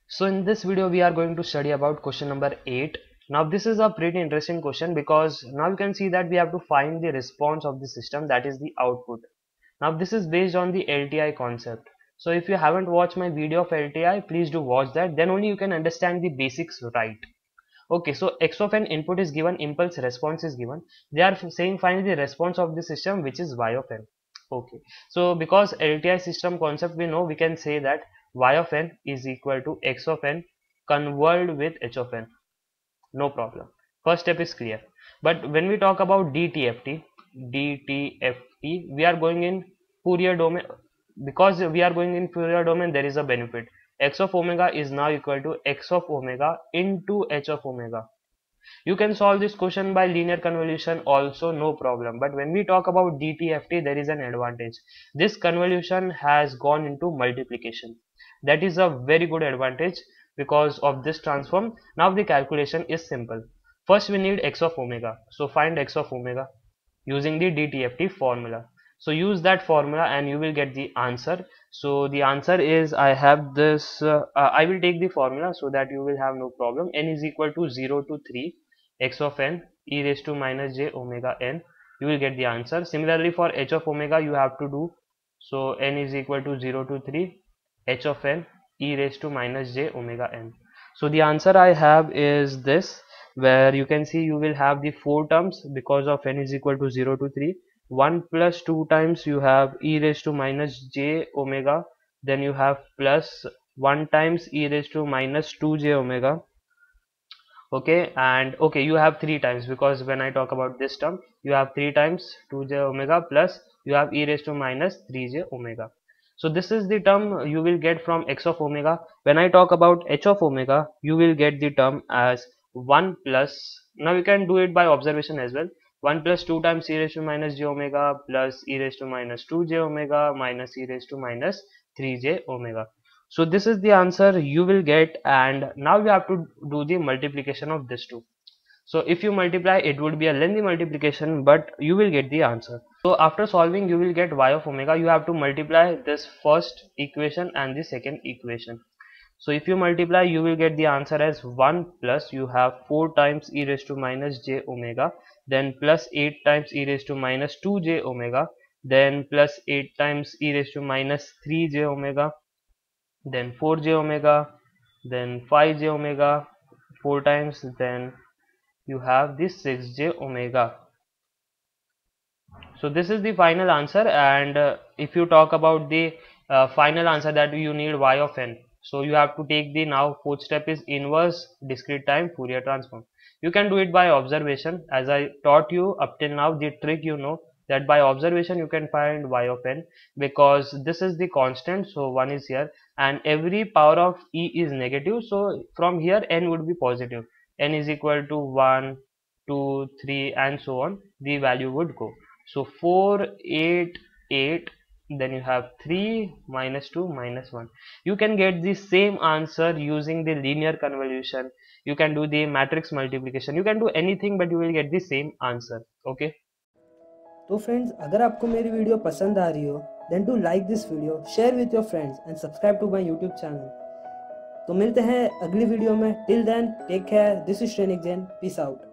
So in this video we are going to study about question number 8. Now this is a pretty interesting question because now you can see that we have to find the response of the system, that is the output. Now this is based on the LTI concept. So if you haven't watched my video of LTI, please do watch that, then only you can understand the basics right. Okay, so x of n input is given, impulse response is given. They are saying find the response of the system, which is y of n. Okay, so because LTI system concept we know, we can say that y of n is equal to x of n convolved with h of n. No problem. First step is clear. But when we talk about DTFT, we are going in Fourier domain. Because we are going in Fourier domain, there is a benefit. X of omega is now equal to x of omega into h of omega. You can solve this question by linear convolution also, no problem. But when we talk about DTFT, there is an advantage. This convolution has gone into multiplication. That is a very good advantage because of this transform. Now the calculation is simple. First we need x of omega. So find x of omega using the DTFT formula. So use that formula and you will get the answer. So the answer is, I have this, I will take the formula so that you will have no problem. N is equal to 0 to 3 x of n e raised to minus j omega n. You will get the answer. Similarly for h of omega you have to do, so n is equal to 0 to 3 h of n e raised to minus j omega n. So the answer I have is this, where you can see you will have the 4 terms because of n is equal to 0 to 3. 1 plus 2 times you have e raised to minus j omega, then you have plus 1 times e raised to minus 2j omega. Okay, and okay, you have 3 times because when I talk about this term you have 3 times 2j omega plus you have e raised to minus 3j omega. So this is the term you will get from x of omega. When I talk about h of omega, you will get the term as 1 plus, now you can do it by observation as well, 1 plus 2 times e raised to minus j omega plus e raised to minus 2j omega minus e raised to minus 3j omega. So this is the answer you will get, and now you have to do the multiplication of this two. So if you multiply, it would be a lengthy multiplication, but you will get the answer. So after solving, you will get y of omega. You have to multiply this first equation and the second equation. So if you multiply, you will get the answer as 1 plus you have 4 times e raised to minus j omega, then plus 8 times e raised to minus 2j omega, then plus 8 times e raised to minus 3j omega, then 4j omega, then 5j omega 4 times, then you have this 6j omega. So this is the final answer, and if you talk about the final answer, that you need y of n, so you have to take the, now fourth step is inverse discrete time Fourier transform. You can do it by observation, as I taught you up till now. The trick, you know, that by observation you can find y of n, because this is the constant, so 1 is here and every power of e is negative, so from here n would be positive. N is equal to 1, 2, 3 and so on, the value would go. So 4, 8, 8, then you have 3 minus 2 minus 1. You can get the same answer using the linear convolution. You can do the matrix multiplication. You can do anything, but you will get the same answer. Okay. तो friends, अगर आपको मेरी video पसंद आ रही हो then do like this video, share with your friends and subscribe to my YouTube channel. तो मिलते हैं अगली वीडियो में। Till then take care, this is Shrenik Jain, peace out.